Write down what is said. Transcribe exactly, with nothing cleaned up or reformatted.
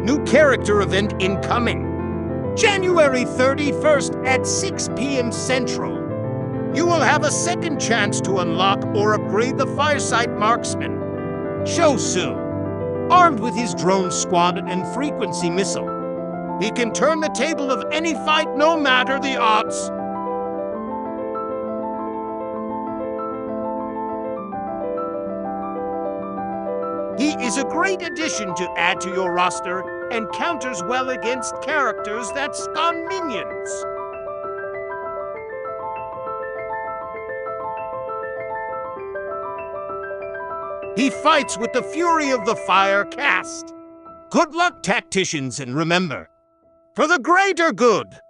New character event incoming. January thirty-first at six p m Central. You will have a second chance to unlock or upgrade the Fireside Marksman, Sho'Syl. Armed with his drone squad and frequency missile, he can turn the table of any fight no matter the odds. He is a great addition to add to your roster and counters well against characters that stun minions. He fights with the fury of the fire cast. Good luck, tacticians, and remember, for the greater good!